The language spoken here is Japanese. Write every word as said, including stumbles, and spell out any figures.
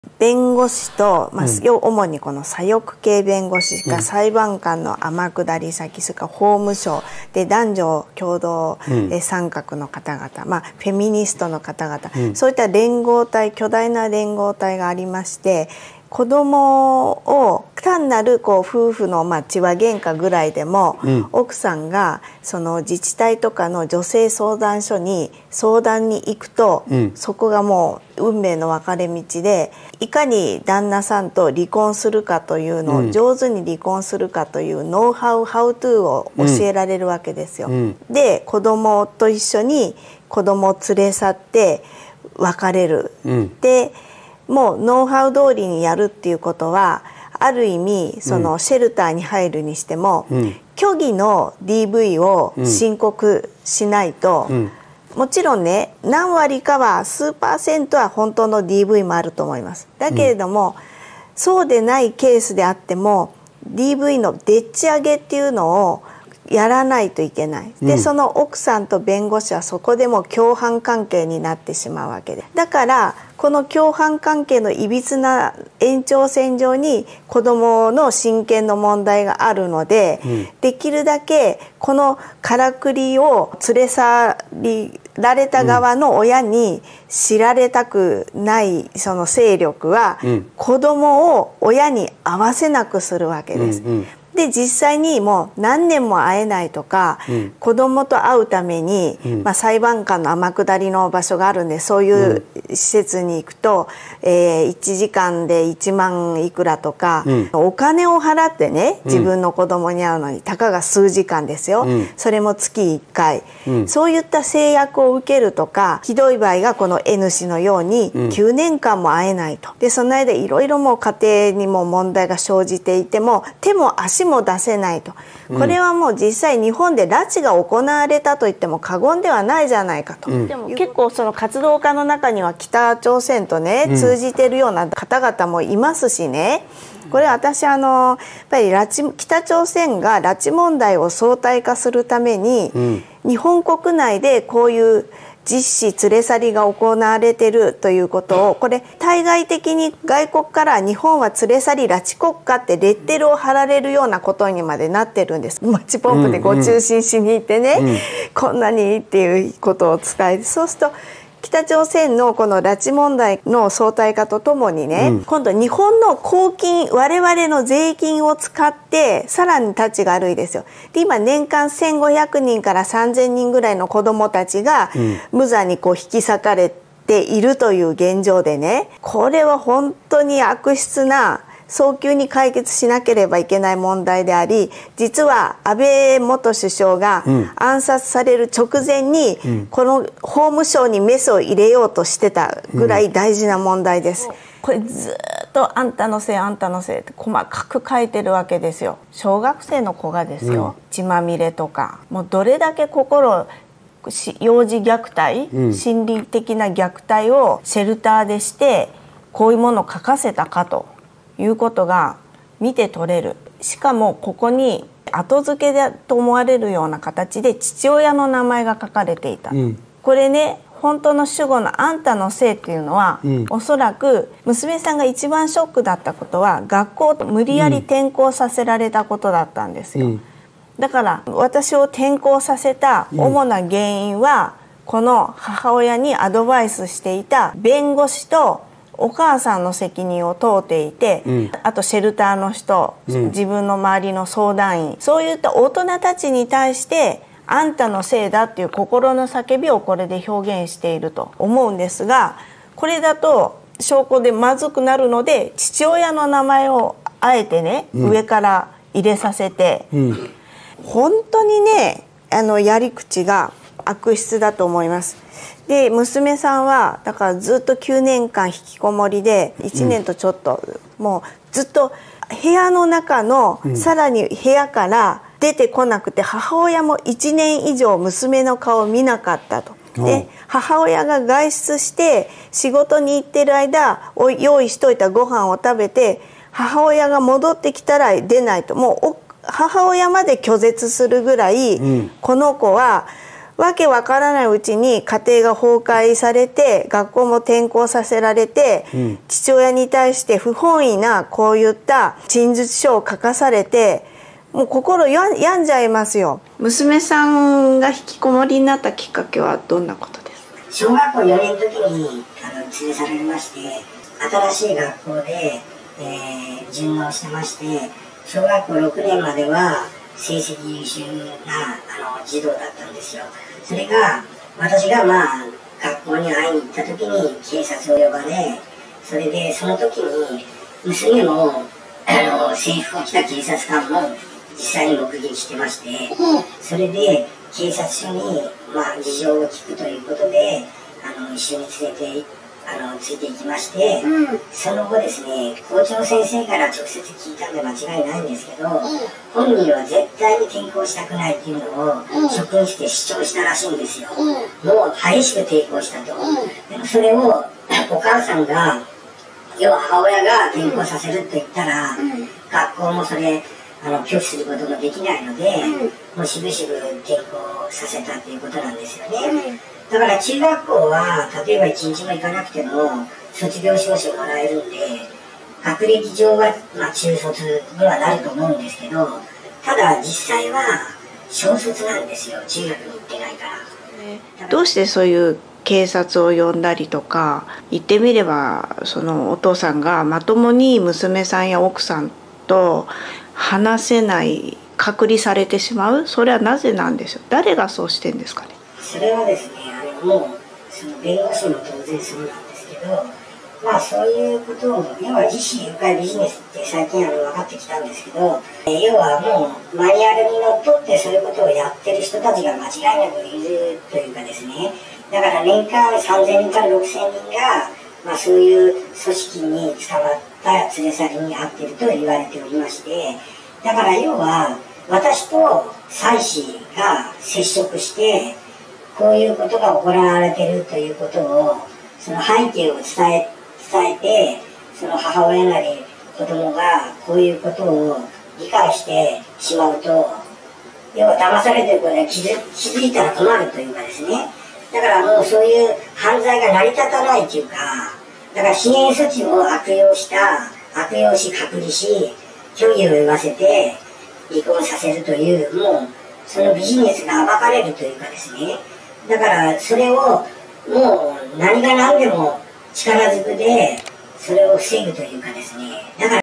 弁護士と、まあ、 うん、 主にこの左翼系弁護士が裁判官の天下り先、それから法務省で男女共同、うん、え参画の方々、まあ、フェミニストの方々、うん、そういった連合体、巨大な連合体がありまして、子供を単なるこう夫婦のまあ血は喧嘩ぐらいでも、うん、奥さんがその自治体とかの女性相談所に相談に行くと、うん、そこがもう運命の分かれ道で、いかに旦那さんと離婚するかというのを、うん、上手に離婚するかというノウハウ、ハウトゥーを教えられるわけですよ。うん、で、子供と一緒に子供を連れ去って別れる。うん、でもうノウハウ通りにやるっていうことは、ある意味そのシェルターに入るにしても、うん、虚偽の ディーブイ を申告しないと、うん、もちろんね、何割かは数パーセントは本当の ディーブイ もあると思います。だけれども、うん、そうでないケースであっても ディーブイ のでっち上げっていうのをやらないといけない。で、うん、その奥さんと弁護士はそこでも共犯関係になってしまうわけで、だからこの共犯関係のいびつな延長線上に子どもの親権の問題があるので、うん、できるだけこのからくりを連れ去られた側の親に知られたくないその勢力は、うん、子どもを親に会わせなくするわけです。うんうん、で、実際にもう何年も会えないとか、うん、子供と会うために、うん、まあ、裁判官の天下りの場所があるんで、そういう施設に行くと、うん、えー、いちじかんでいちまんいくらとか、うん、お金を払ってね、自分の子供に会うのにたかが数時間ですよ、うん、それも月いっかい、うん、そういった制約を受けるとか、ひどい場合がこの N 氏のようにきゅうねんかんも会えないと。で、その間いろいろもう家庭にも問題が生じていても手も足も出せないと。これはもう実際日本で拉致が行われたと言っても過言ではないじゃないかと。うん、でも結構その活動家の中には北朝鮮とね、うん、通じてるような方々もいますしね。これ私あのやっぱり拉致北朝鮮が拉致問題を相対化するために、うん、日本国内でこういう実施連れ去りが行われているということを、これ対外的に外国から日本は連れ去り拉致国家ってレッテルを貼られるようなことにまでなってるんです。マッチポンプでご中心しに行ってね、うんうん、こんなにっていうことを使える。そうすると北朝鮮のこの拉致問題の相対化とともにね、うん、今度日本の公金、我々の税金を使ってさらにタチが悪いですよ。で、今年間せんごひゃくにんからさんぜんにんぐらいの子どもたちが無残にこう引き裂かれているという現状でね、これは本当に悪質な早急に解決しなければいけない問題であり、実は安倍元首相が暗殺される直前にこの法務省にメスを入れようとしてたぐらい大事な問題です。これずっとあんたのせいあんたのせいって細かく書いてるわけですよ。小学生の子がですよ、血まみれとか、もうどれだけ心幼児虐待、うん、心理的な虐待をシェルターでしてこういうものを書かせたかということが見て取れる。しかもここに後付けだと思われるような形で父親の名前が書かれていた、うん、これね、本当の主語のあんたのせいっていうのは、うん、おそらく娘さんが一番ショックだったことは学校を無理やり転校させられたことだったんですよ、うん、だから私を転校させた主な原因は、うん、この母親にアドバイスしていた弁護士とお母さんの責任を問うていて、うん、あとシェルターの人、うん、自分の周りの相談員、そういった大人たちに対してあんたのせいだっていう心の叫びをこれで表現していると思うんですが、これだと証拠でまずくなるので父親の名前をあえてね、うん、上から入れさせて、うん、本当にね、あのやり口が悪質だと思います。で、娘さんはだからずっときゅうねんかん引きこもりでいちねんとちょっと、うん、もうずっと部屋の中の、うん、さらに部屋から出てこなくて、母親もいちねんいじょう娘の顔を見なかったと。で、母親が外出して仕事に行ってる間用意しといたご飯を食べて、母親が戻ってきたら出ないと、もう母親まで拒絶するぐらい、うん、この子はわけわからないうちに家庭が崩壊されて学校も転校させられて、うん、父親に対して不本意なこういった陳述書を書かされて、もう心病んじゃいますよ。娘さんが引きこもりになったきっかけはどんなことですか？ 小学校よねんの時にあの連れ去られまして、新しい学校で、えー、順応してまして、小学校ろくねんまでは成績優秀なあの児童だったんですよ。それが私がまあ学校に会いに行った時に警察を呼ばれ、それでその時に娘もあの制服を着た警察官も実際に目撃してまして、それで警察署にまあ事情を聞くということであの一緒に連れてあのついていきまして、うん、その後ですね、校長先生から直接聞いたんで間違いないんですけど、うん、本人は絶対に転校したくないっていうのを、うん、職員室で主張したらしいんですよ。うん、もう激しく抵抗したと。うん、でもそれをお母さんが、要は母親が転校させると言ったら、うん、学校もそれあの拒否することもできないので、うん、もうしぶしぶ転校させたっていうことなんですよね。うん、だから中学校は例えばいちにちも行かなくても卒業証書もらえるんで、学歴上は、まあ、中卒にはなると思うんですけど、ただ実際は小卒なんですよ、中学に行ってないから。 どうしてそういう警察を呼んだりとか、言ってみればそのお父さんがまともに娘さんや奥さんと話せない、隔離されてしまう、それはなぜなんでしょう？誰がそうしてんですかね？ それはですね、あのもうその弁護士も当然そうなんですけど、まあそういうことを、要は自死誘拐ビジネスって最近あの分かってきたんですけど、要はもうマニュアルにのっとってそういうことをやってる人たちが間違いなくいるというかですね、だから年間さんぜんにんからろくせんにんが、まあ、そういう組織に捕まった連れ去りに遭っていると言われておりまして、だから要は私と妻子が接触してこういうことが行われているということを、その背景を伝え、伝えて、その母親なり子供がこういうことを理解してしまうと、要は騙されてることに気づ、気づいたら困るというかですね、だからもうそういう犯罪が成り立たないというか、だから支援措置を悪用した、悪用し隔離し、虚偽を言わせて離婚させるという、もうそのビジネスが暴かれるというかですね、だからそれをもう何が何でも力ずくでそれを防ぐというかですね、だから